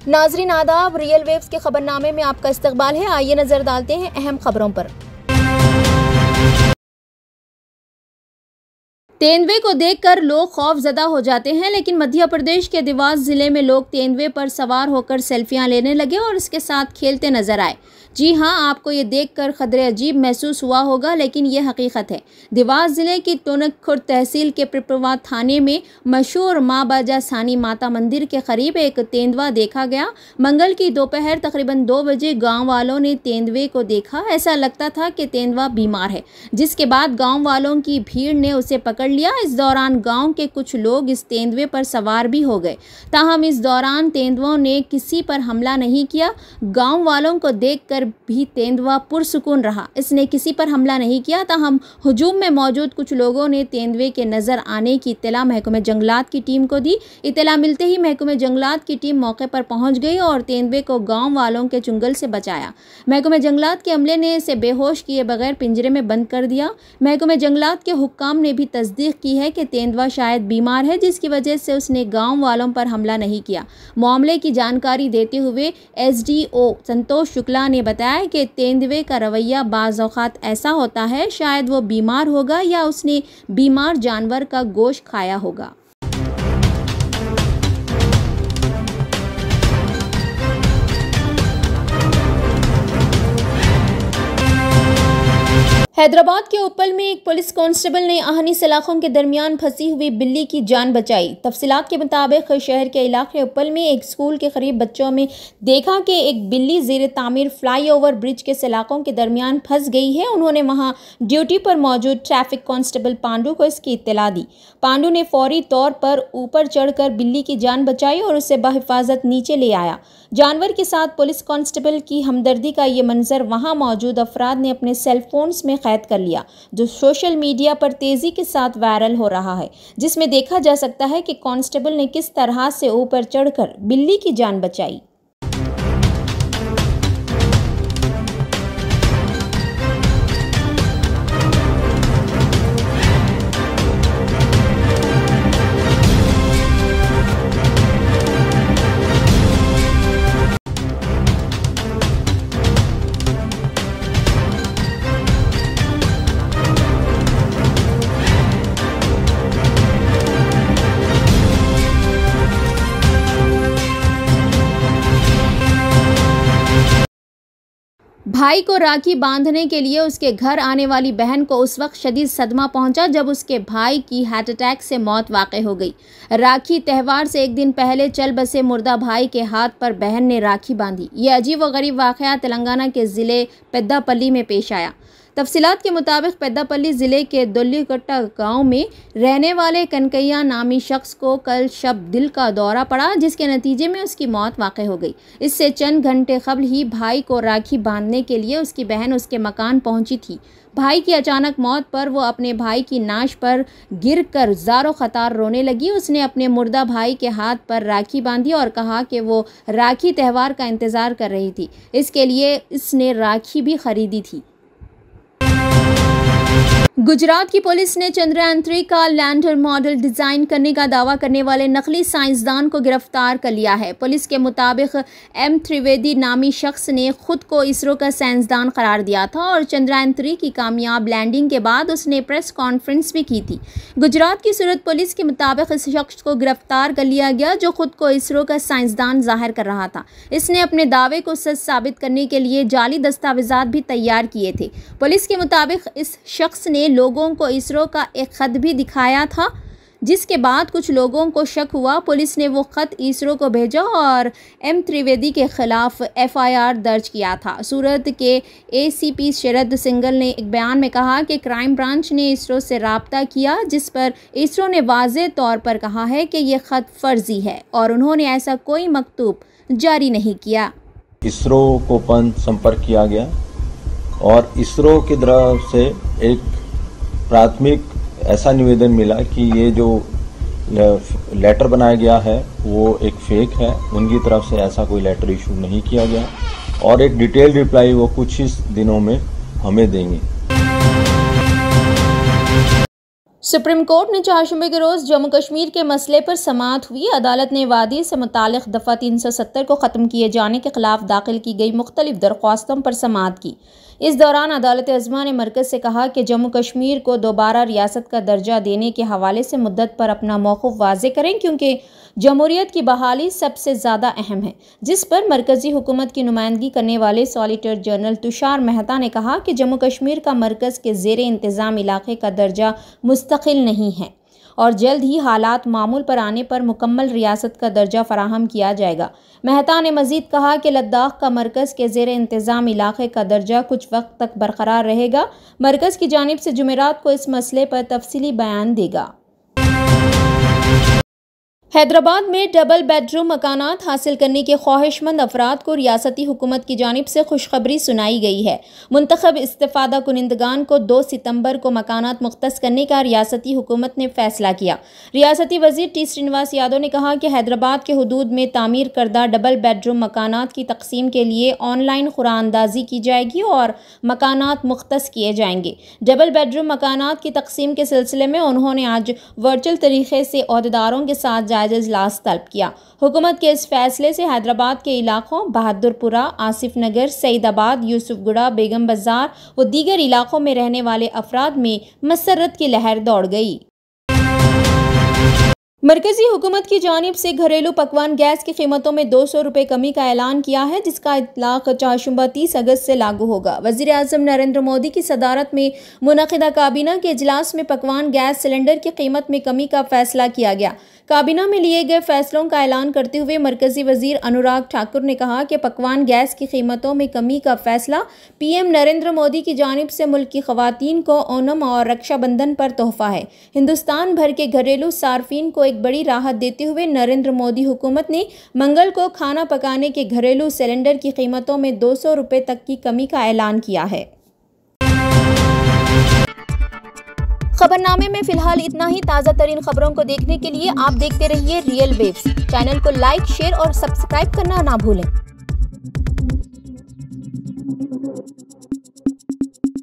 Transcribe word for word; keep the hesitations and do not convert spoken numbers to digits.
नाजरीन आदाब, real waves के खबरनामे में आपका इस्तकबाल है। आइए नजर डालते हैं अहम खबरों पर। तेंदुए को देखकर लोग खौफजदा हो जाते हैं, लेकिन मध्य प्रदेश के देवास जिले में लोग तेंदुए पर सवार होकर सेल्फियां लेने लगे और इसके साथ खेलते नजर आए। जी हां, आपको ये देखकर खदरे अजीब महसूस हुआ होगा, लेकिन ये हकीकत है। देवास जिले की टोनक खुर्द तहसील के पिपरवा थाने में मशहूर माँ बाजा सानी माता मंदिर के करीब एक तेंदुआ देखा गया। मंगल की दोपहर तकरीबन दो बजे गांव वालों ने तेंदुए को देखा। ऐसा लगता था कि तेंदुआ बीमार है, जिसके बाद गांव वालों की भीड़ ने उसे पकड़ लिया। इस दौरान गांव के कुछ लोग इस तेंदुए पर सवार भी हो गए। ताहम इस दौरान तेंदुओं ने किसी पर हमला नहीं किया। गांव वालों को देखकर भी तेंदुआ पुरसुकून रहा, इसने किसी पर हमला नहीं किया। ताहम हुजूम में मौजूद कुछ लोगों ने तेंदुए के नजर आने की इत्तला महकमे जंगलात की टीम को दी। इत्तला मिलते ही महकमे जंगलात की टीम मौके पर पहुंच गई और तेंदुए को गांव वालों के चुंगल से बचाया। महकमे जंगलात के अमले ने इसे बेहोश किए बगैर पिंजरे में बंद कर दिया। महकमे जंगलात के हुक्काम ने भी तस्दीक की है कि तेंदुआ शायद बीमार है, जिसकी वजह से उसने गांव वालों पर हमला नहीं किया। मामले की जानकारी देते हुए S D O Santosh Shukla ने बताया कि तेंदुए का रवैया बाज़ औक़ात ऐसा होता है, शायद वो बीमार होगा या उसने बीमार जानवर का गोश्त खाया होगा। हैदराबाद के उपल में एक पुलिस कांस्टेबल ने आहनी सलाखों के दरमियान फंसी हुई बिल्ली की जान बचाई। तफसीलात के मुताबिक शहर के इलाके उपल में एक स्कूल के करीब बच्चों में देखा कि एक बिल्ली ज़ेर तामीर फ्लाईओवर ब्रिज के सलाखों के दरमियान फंस गई है। उन्होंने वहां ड्यूटी पर मौजूद ट्रैफिक कांस्टेबल पांडू को इसकी इत्तला दी। पांडू ने फौरी तौर पर ऊपर चढ़कर बिल्ली की जान बचाई और उसे बहिफाजत नीचे ले आया। जानवर के साथ पुलिस कांस्टेबल की हमदर्दी का ये मंजर वहां मौजूद अफराद ने अपने सेलफोन्स में कैद कर लिया, जो सोशल मीडिया पर तेजी के साथ वायरल हो रहा है, जिसमें देखा जा सकता है कि कांस्टेबल ने किस तरह से ऊपर चढ़कर बिल्ली की जान बचाई। भाई को राखी बांधने के लिए उसके घर आने वाली बहन को उस वक्त शदीद सदमा पहुंचा जब उसके भाई की हार्ट अटैक से मौत वाक़ई हो गई। राखी त्यौहार से एक दिन पहले चल बसे मुर्दा भाई के हाथ पर बहन ने राखी बांधी। ये अजीब व गरीब वाक़या तेलंगाना के ज़िले पेद्दापल्ली में पेश आया। तफसीलात के मुताबिक पेद्दापल्ली ज़िले के दोल्लीकट्टा गांव में रहने वाले कनकैया नामी शख्स को कल शब दिल का दौरा पड़ा, जिसके नतीजे में उसकी मौत वाक़ई हो गई। इससे चंद घंटे कबल ही भाई को राखी बांधने के लिए उसकी बहन उसके मकान पहुंची थी। भाई की अचानक मौत पर वो अपने भाई की नाश पर गिरकर ज़ारो ख़तार रोने लगी। उसने अपने मुर्दा भाई के हाथ पर राखी बांधी और कहा कि वो राखी त्यौहार का इंतज़ार कर रही थी, इसके लिए इसने राखी भी ख़रीदी थी। गुजरात की पुलिस ने चंद्रयान थ्री का लैंडर मॉडल डिज़ाइन करने का दावा करने वाले नकली साइंसदान को गिरफ्तार कर लिया है। पुलिस के मुताबिक एम त्रिवेदी नामी शख्स ने खुद को इसरो का साइंसदान करार दिया था और चंद्रयान थ्री की कामयाब लैंडिंग के बाद उसने प्रेस कॉन्फ्रेंस भी की थी। गुजरात की सूरत पुलिस के मुताबिक इस शख्स को गिरफ्तार कर लिया गया, जो खुद को इसरो का साइंसदान जाहिर कर रहा था। इसने अपने दावे को सच साबित करने के लिए जाली दस्तावेजात भी तैयार किए थे। पुलिस के मुताबिक इस शख्स ने लोगों को इसरो का एक खत भी दिखाया था, जिसके बाद कुछ लोगों को शक हुआ। पुलिस ने वो खत इसरो को भेजा और एम त्रिवेदी के खिलाफ एफ आई आर दर्ज किया था। सूरत के ए सी पी शरद सिंगल ने एक बयान में कहा कि क्राइम ब्रांच ने इसरो से राब्ता किया, जिस पर इसरो ने वाज़ेह तौर पर कहा है कि यह खत फर्जी है और उन्होंने ऐसा कोई मकतूब जारी नहीं किया। इसरो को संपर्क किया गया और इसरो की तरफ से एक प्राथमिक ऐसा निवेदन मिला कि ये जो लेटर बनाया गया है वो एक फेक है। उनकी तरफ से ऐसा कोई लेटर इशू नहीं किया गया और एक डिटेल रिप्लाई वो कुछ ही दिनों में हमें देंगे। सुप्रीम कोर्ट ने चारशंबे के रोज जम्मू कश्मीर के मसले पर समाअत हुई। अदालत ने वादी से मुतालिक दफ़ा तीन सौ सत्तर को ख़त्म किए जाने के खिलाफ दाखिल की गई मुख्तलिफ दरख्वास्तों पर समाअत की। इस दौरान अदालत अज़्मा ने मरकज़ से कहा कि जम्मू कश्मीर को दोबारा रियासत का दर्जा देने के हवाले से मुद्दत पर अपना मौक़िफ़ वाज़े करें, क्योंकि जमहूरियत की बहाली सबसे ज़्यादा अहम है। जिस पर मरकज़ी हुकूमत की नुमाइंदगी करने वाले सॉलिसिटर जनरल तुषार मेहता ने कहा कि जम्मू कश्मीर का मरकज़ के ज़ेरे इंतज़ाम इलाके का दर्जा मुस्तकिल नहीं है और जल्द ही हालात मामूल पर आने पर मुकम्मल रियासत का दर्जा फराहम किया जाएगा। मेहता ने मज़ीद कहा कि लद्दाख का मरकज़ के ज़ेरे इंतज़ाम इलाके का दर्जा कुछ वक्त तक बरकरार रहेगा। मरकज़ की जानिब से जुमेरात को इस मसले पर तफसीली बयान देगा। हैदराबाद में डबल बेडरूम मकानात हासिल करने के ख्वाहिशमंद अफराद को रियासती हुकूमत की जानिब से खुशखबरी सुनाई गई है। मुंतखब इस्तिफादा कुनिंदगान को दो सितंबर को मकानात मुख्तस करने का रियासती हुकूमत ने फैसला किया। रियासती वजीर टी श्रीनिवास यादव ने कहा कि हैदराबाद के हुदूद में तामीर करदा डबल बेडरूम मकानात की तकसीम के लिए ऑनलाइन खुरानंदाजी की जाएगी और मकानात मुख्तस किए जाएंगे। डबल बेडरूम मकानात की तकसीम के सिलसिले में उन्होंने आज वर्चुअल तरीके से अहदेदारों के साथ इजलास तलब किया। हुकूमत के इस फैसले से हैदराबाद के इलाकों बहादुरपुरा, आसिफ नगर, सईदाबाद, यूसुफगुड़ा, बेगम बाजार व दीगर इलाकों में रहने वाले अफराद में मसरत की लहर दौड़ गई। मरकजी हुकूमत की जानिब से घरेलू पकवान गैस की कीमतों में दो सौ रुपये कमी का ऐलान किया है, जिसका इतलाक चारशंबा तीस अगस्त से लागू होगा। वज़ीर आज़म नरेंद्र मोदी की सदारत में मुनक़िदा काबीना के इजलास में पकवान गैस सिलेंडर की कीमत में कमी का फैसला किया गया। काबीना में लिए गए फैसलों का ऐलान करते हुए मरकजी वजीर अनुराग ठाकुर ने कहा कि पकवान गैस की कीमतों में कमी का फैसला पीएम नरेंद्र मोदी की जानिब से मुल्क की खवातीन को ओणम और रक्षाबंधन पर तोहफा है। हिंदुस्तान भर के घरेलू सार्फिन को एक बड़ी राहत देते हुए नरेंद्र मोदी हुकूमत ने मंगल को खाना पकाने के घरेलू सिलेंडर की कीमतों में दो सौ रुपये तक की कमी का ऐलान किया है। खबरनामे में फिलहाल इतना ही। ताज़ा तरीन खबरों को देखने के लिए आप देखते रहिए रियल वेव्स। चैनल को लाइक, शेयर और सब्सक्राइब करना ना भूलें।